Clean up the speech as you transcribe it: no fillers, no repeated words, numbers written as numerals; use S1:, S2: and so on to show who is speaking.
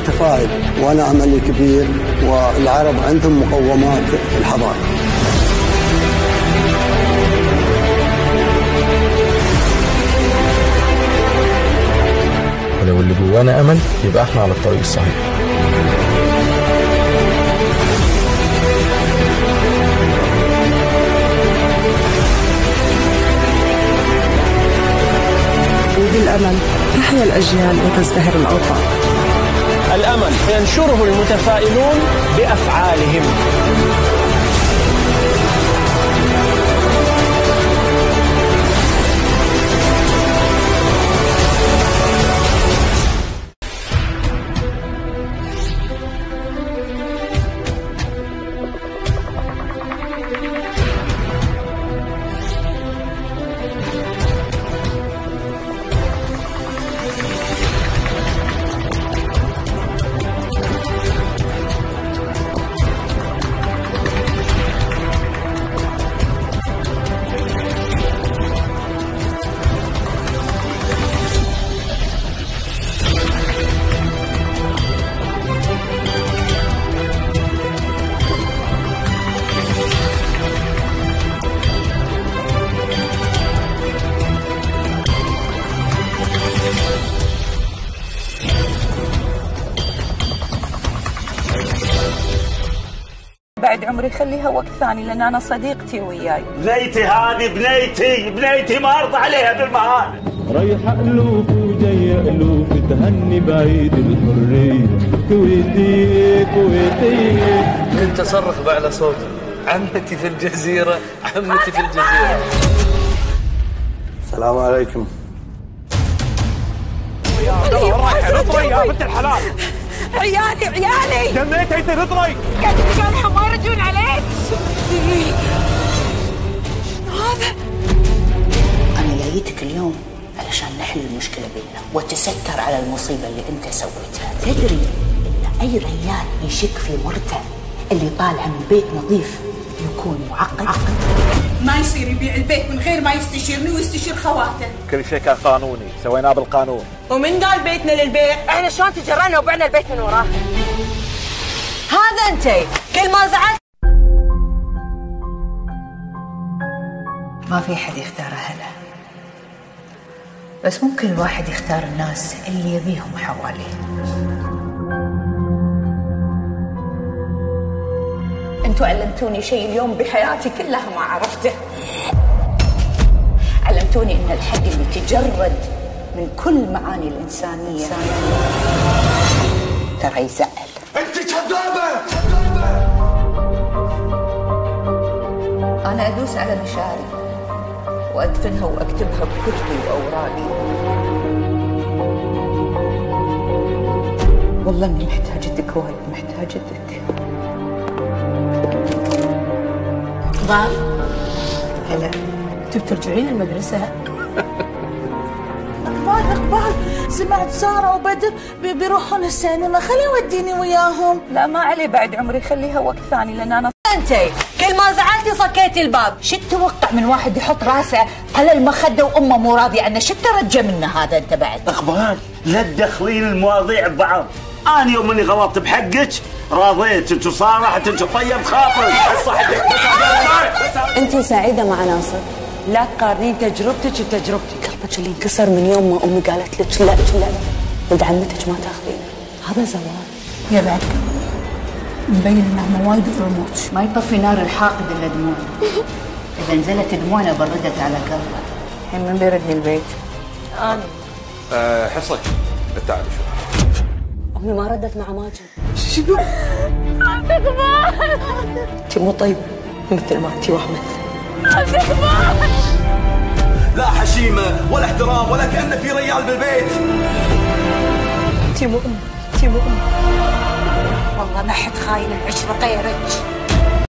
S1: متفائل وأنا أملي كبير، والعرب عندهم مقومات الحضارة.
S2: ولو اللي جوانا أمل يبقى احنا على الطريق الصحيح.
S3: وبالأمل تحيا الأجيال وتزدهر الأوطان.
S4: الأمل ينشره المتفائلون بأفعالهم.
S5: بعد عمري خليها وقت ثاني، لأن أنا صديقتي وياي.
S6: بنيتي هذه بنيتي ما أرضى عليها بالمهانة.
S7: رايح ألوف وجاي ألوف تهني بعيد الحرية. كويتي كويتي.
S8: كنت أصرخ بأعلى صوت: عمتي في الجزيرة، عمتي في الجزيرة.
S1: السلام عليكم.
S6: نطري يا بنت الحلال.
S5: عيالي
S6: دميتي انت نطري.
S5: كانوا ما يردون عليك. هذا
S9: أنا جايتك اليوم علشان نحل المشكلة بيننا وتستر على المصيبة اللي أنت سويتها. تدري إن أي رجال يشك في مرته اللي طالع من بيت نظيف يكون معقد.
S10: ما يصير يبيع البيت من غير ما يستشيرني ويستشير خواته.
S6: كل شيء كان قانوني، سويناه بالقانون.
S10: ومن قال بيتنا للبيع؟
S5: احنا شلون تجرنا وبعنا البيت من وراه؟
S10: هذا انتي كل ما زعلت.
S9: ما في حد يختار أهله، بس ممكن الواحد يختار الناس اللي يبيهم حواليه.
S5: انتوا علمتوني شيء اليوم بحياتي كلها ما عرفته. علمتوني ان الحق اللي تجرد من كل معاني الإنسانية ترى يزعل.
S6: انت كذابة.
S5: أنا أدوس على مشاعري وأدفنها وأكتبها بكتبي وأوراقي. والله إني محتاجتك وايد، محتاجتك.
S10: إقبال،
S5: هلا،
S10: تبي ترجعين المدرسة؟ إقبال، سمعت سارة وبدر بيروحون السينما، خلي وديني وياهم.
S5: لا ما علي، بعد عمري خليها وقت ثاني، لأن أنا
S10: انتي كل ما زعلتي صكيتي الباب.
S5: شو تتوقع من واحد يحط راسه على المخدة وأمه مو راضية عنه؟ شو ترجى منه هذا أنت بعد؟
S6: إقبال، لا تدخلين المواضيع ببعض. أنا يوم إني غلطت بحقك راضيتك وصارحت انت طيبت خاطرك.
S3: أنت سعيدة مع ناصر، لا تقارنين تجربتك بتجربتي. قلبك اللي انكسر من يوم ما أمي قالت لك لا ولد عمتك ما تاخذينه، هذا زواج.
S10: يا بعد مبين انه وايد ظلموك.
S9: ما يطفي نار الحاقد الا دموع. اذا نزلت دموعنا بردت على قلبه.
S3: الحين من بيردني البيت؟
S4: أنا حصك تعالي شوي.
S3: أمي ما ردت مع ماجد.
S10: شنو؟
S3: أنت مو طيبة مثل ما أنت وأحمد.
S6: لا حشيمة ولا احترام ولا كأنه في ريال بالبيت.
S3: أنت مو أم، أنت مو أم.
S10: والله ما حد خاين العشرة غيرك.